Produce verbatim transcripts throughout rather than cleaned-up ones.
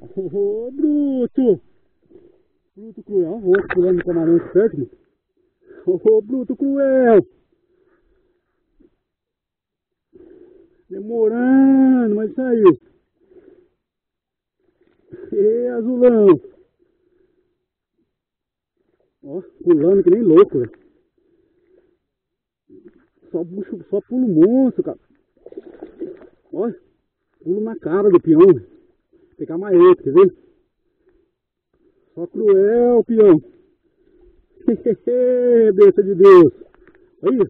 Ô, bruto! Bruto cruel. O outro pulando no camarão aqui perto, mano. Ô, bruto cruel! Demorando, mas saiu. E azulão! Ó, pulando que nem louco, velho. Só, bucho, só pulo monstro, cara. Olha, pulo na cara do peão. Vou pegar mais outro, quer ver? Só cruel, peão. Besta de Deus. Aí.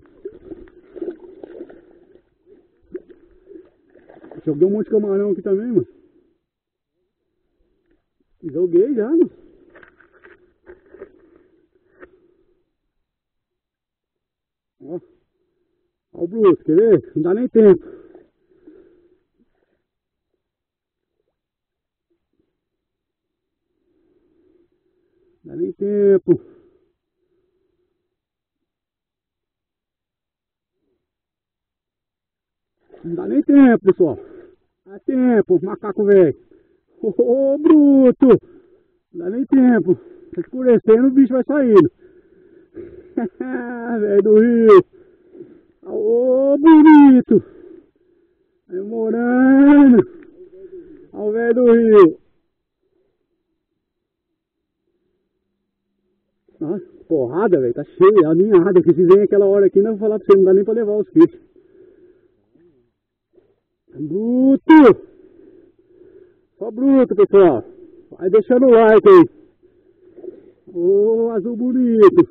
Joguei um monte de camarão aqui também, mano. Joguei já, mano. Ó. Ó o Bruto, quer ver? Não dá nem tempo. Não dá nem tempo. Não dá nem tempo, pessoal. Dá tempo, macaco velho. Ô, ô, bruto! Não dá nem tempo. Tá escurecendo, o bicho vai saindo. Velho do rio. Ô, bonito! Demorando. Olha o velho do rio. Nossa, porrada, velho. Tá cheio, aninhada. Que se vem aquela hora aqui, não vou falar pra você, não dá nem pra levar os peixes. Bruto! Só bruto, pessoal. Vai deixando o like aí. Ô, azul bonito.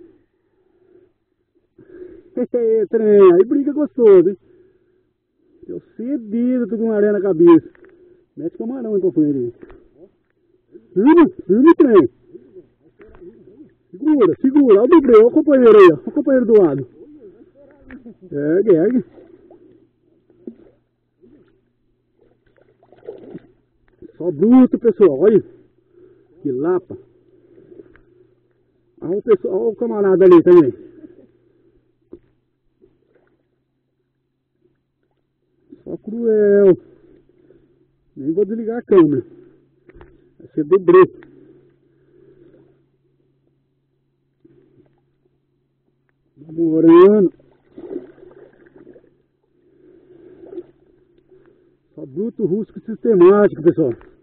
Trem, aí briga gostoso, hein? Eu cedido, tô com uma areia na cabeça. Mete camarão aí, companheiro aí. Firme, firme trem. Segura, segura. Olha o dublê, olha o companheiro aí, ó. Olha o companheiro do lado. Ergue, ergue. Só bruto, pessoal. Olha. Que lapa. Olha o, pessoal, olha o camarada ali também. Só cruel. Nem vou desligar a câmera. Vai ser dublê. Demorando. Só bruto rústico sistemático, pessoal.